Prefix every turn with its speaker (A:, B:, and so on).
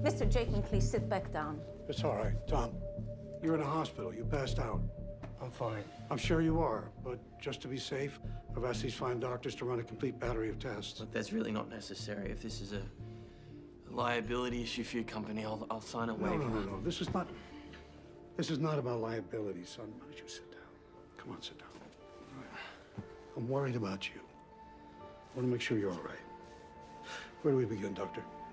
A: Mr. Jakin, please sit back down.
B: It's all right, Tom. You're in a hospital. You passed out.
C: I'm fine.
B: I'm sure you are, but just to be safe, I've asked these fine doctors to run a complete battery of tests.
C: Look, that's really not necessary. If this is a liability issue for your company, I'll sign a waiver.
B: No. This is not about liability, son. Why don't you sit down? Come on, sit down. All right. I'm worried about you. I want to make sure you're all right. Where do we begin, Doctor?